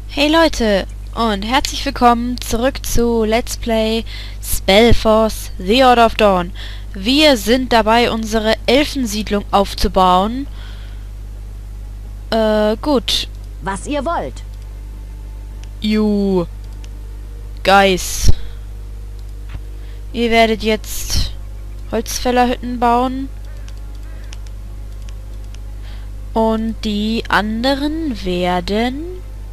Hey Leute und herzlich willkommen zurück zu Let's Play Spellforce The Order of Dawn. Wir sind dabei, unsere Elfensiedlung aufzubauen. Gut. Was ihr wollt. You Guys. Ihr werdet jetzt Holzfällerhütten bauen. Und die anderen werden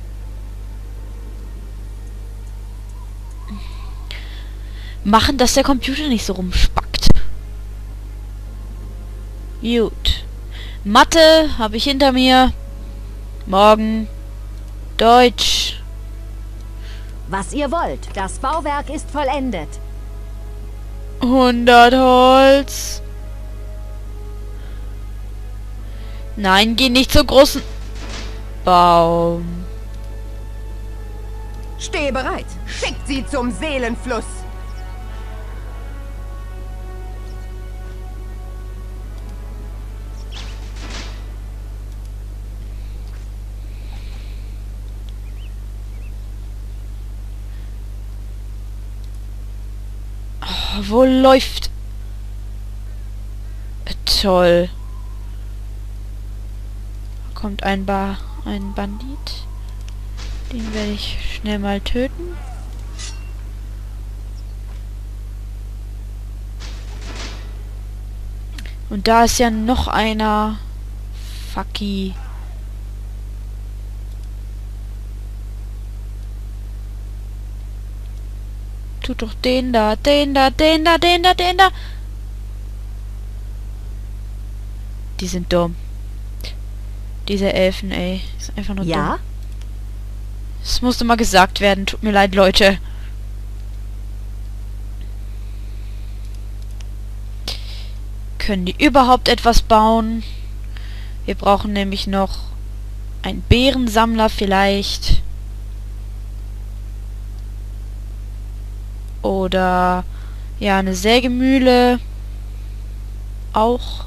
machen, dass der Computer nicht so rumspackt. Gut. Mathe habe ich hinter mir. Morgen Deutsch. Was ihr wollt. Das Bauwerk ist vollendet. 100 Holz. Nein, geh nicht zum großen Baum. Steh bereit. Schickt sie zum Seelenfluss. Wo läuft? Toll. Da kommt ein Bandit. Den werde ich schnell mal töten. Und da ist ja noch einer. Fucky. Tut doch den da. Die sind dumm. Diese Elfen, ey. Ist einfach nur dumm. Ja? Es musste mal gesagt werden. Tut mir leid, Leute. Können die überhaupt etwas bauen? Wir brauchen nämlich noch einen Beerensammler vielleicht. Oder ja, eine Sägemühle. Auch.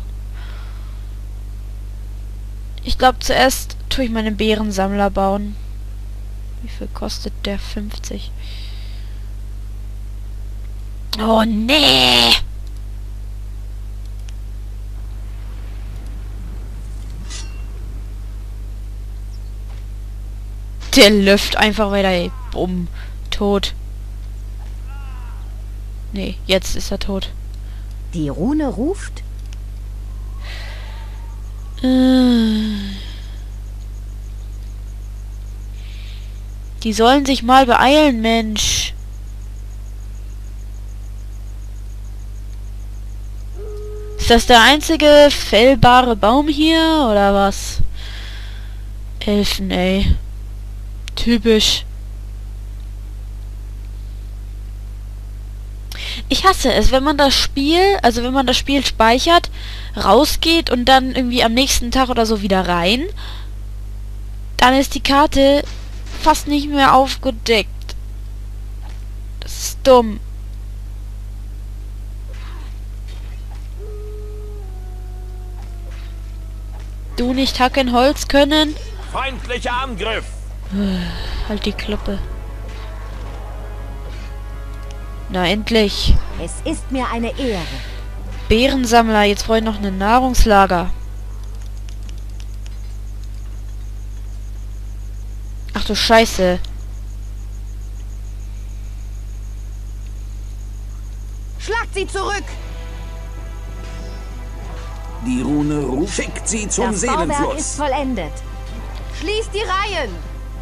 Ich glaube, zuerst tue ich meinen Beerensammler bauen. Wie viel kostet der? 50. Oh, nee! Der läuft einfach weiter, ey. Bumm. Tot. Nee, jetzt ist er tot. Die Rune ruft? Die sollen sich mal beeilen, Mensch. Ist das der einzige fällbare Baum hier, oder was? Elfen, ey. Typisch. Ich hasse es, wenn man das Spiel, speichert, rausgeht und dann irgendwie am nächsten Tag oder so wieder rein, dann ist die Karte fast nicht mehr aufgedeckt. Das ist dumm. Du nicht hacken Holz können? Feindlicher Angriff! Halt die Klappe. Na, endlich. Es ist mir eine Ehre. Beerensammler, jetzt brauche ich noch ein Nahrungslager. Ach du Scheiße. Schlagt sie zurück. Die Rune ruft. Schickt sie zum Das Bauwerk ist Seelenfluss. vollendet. Schließt die Reihen.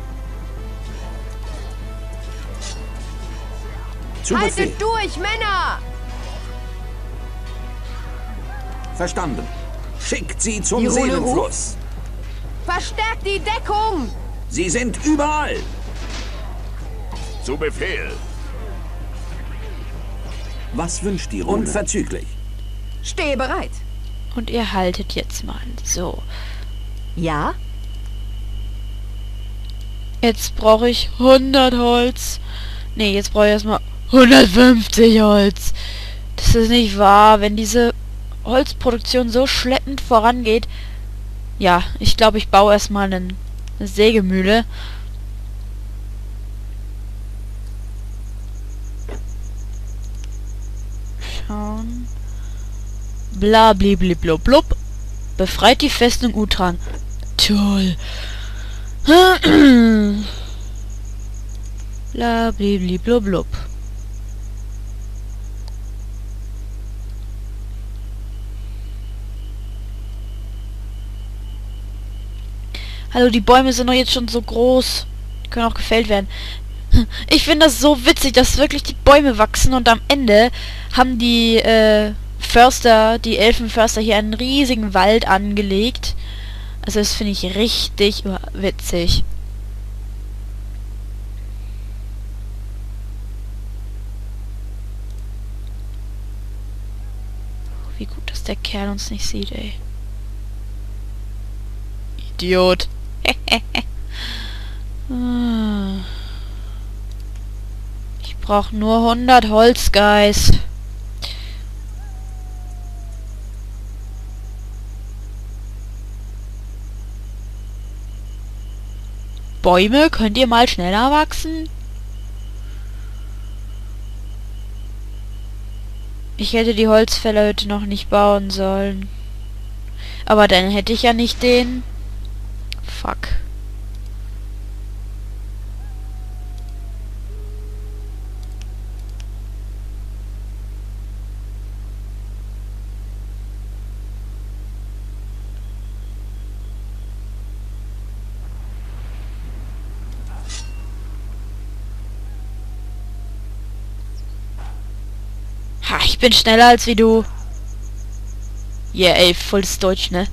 Zu Befehl. Haltet durch, Männer. Verstanden. Schickt sie zum Die Rune Seelenfluss. Verstärkt die Deckung. Sie sind überall. Zu Befehl. Was wünscht die Rune? Unverzüglich. Steh bereit. Und ihr haltet jetzt mal. So. Ja? Jetzt brauche ich 100 Holz. Nee, jetzt brauche ich erstmal 150 Holz. Das ist nicht wahr, wenn diese Holzproduktion so schleppend vorangeht. Ja, ich glaube, ich baue erstmal eine Sägemühle. Bla blub. Befreit die Festung Utran. Toll. Bla blub. Hallo, die Bäume sind doch jetzt schon so groß. Die können auch gefällt werden. Ich finde das so witzig, dass wirklich die Bäume wachsen und am Ende haben die Förster, die Elfenförster hier einen riesigen Wald angelegt. Also das finde ich richtig witzig. Wie gut, dass der Kerl uns nicht sieht, ey. Idiot. Ich brauche nur 100 Holz, Guys. Bäume, könnt ihr mal schneller wachsen? Ich hätte die Holzfäller heute noch nicht bauen sollen. Aber dann hätte ich ja nicht den... Fuck. Ha, ich bin schneller als wie du. Yeah, ey, volles Deutsch, ne?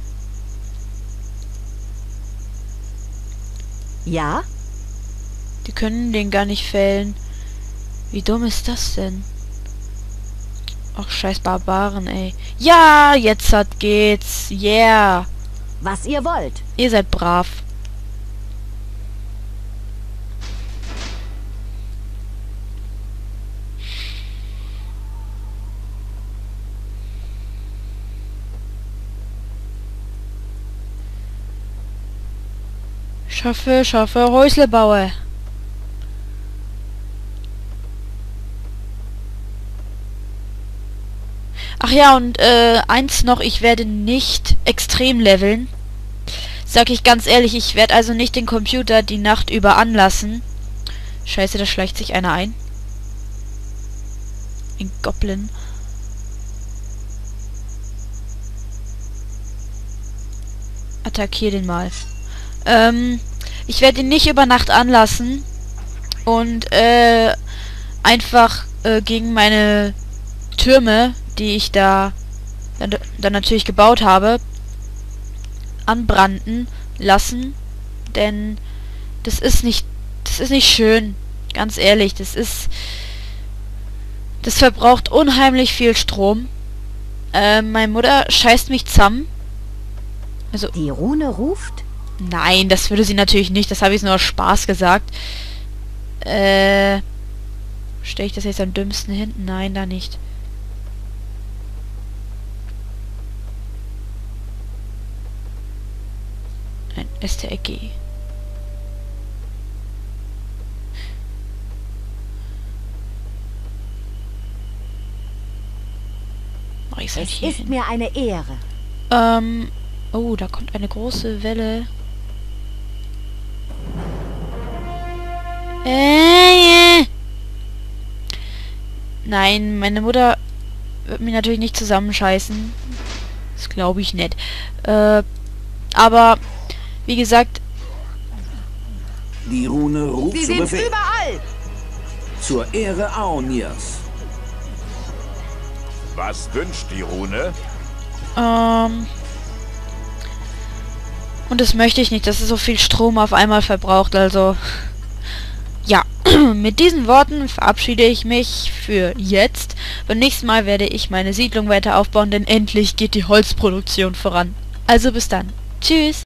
Ja? Die können den gar nicht fällen. Wie dumm ist das denn? Ach, scheiß Barbaren, ey. Ja, jetzt geht's. Yeah. Was ihr wollt. Ihr seid brav. Schaffe, Häusle baue. Ach ja, und eins noch, ich werde nicht extrem leveln. Sag ich ganz ehrlich, ich werde also nicht den Computer die Nacht über anlassen. Scheiße, da schleicht sich einer ein. Ein Goblin. Attackier den mal. Ich werde ihn nicht über Nacht anlassen und einfach gegen meine Türme, die ich da dann natürlich gebaut habe, anbranden lassen, denn das ist nicht schön, ganz ehrlich, das verbraucht unheimlich viel Strom. Meine Mutter scheißt mich zusammen. Also die Rune ruft? Nein, das würde sie natürlich nicht. Das habe ich nur aus Spaß gesagt. Stelle ich das jetzt am dümmsten hin? Nein, da nicht. Ein STRG. Mach ich's halt hier Es ist hin. mir eine Ehre. Oh, da kommt eine große Welle. Nein, meine Mutter wird mich natürlich nicht zusammenscheißen. Das glaube ich nicht. Aber, wie gesagt... Die Rune ruft Sie zu sind Befehl. überall! Zur Ehre Aonirs. Was wünscht die Rune? Und das möchte ich nicht, dass es so viel Strom auf einmal verbraucht, also... Ja, mit diesen Worten verabschiede ich mich für jetzt. Beim nächsten Mal werde ich meine Siedlung weiter aufbauen, denn endlich geht die Holzproduktion voran. Also bis dann. Tschüss.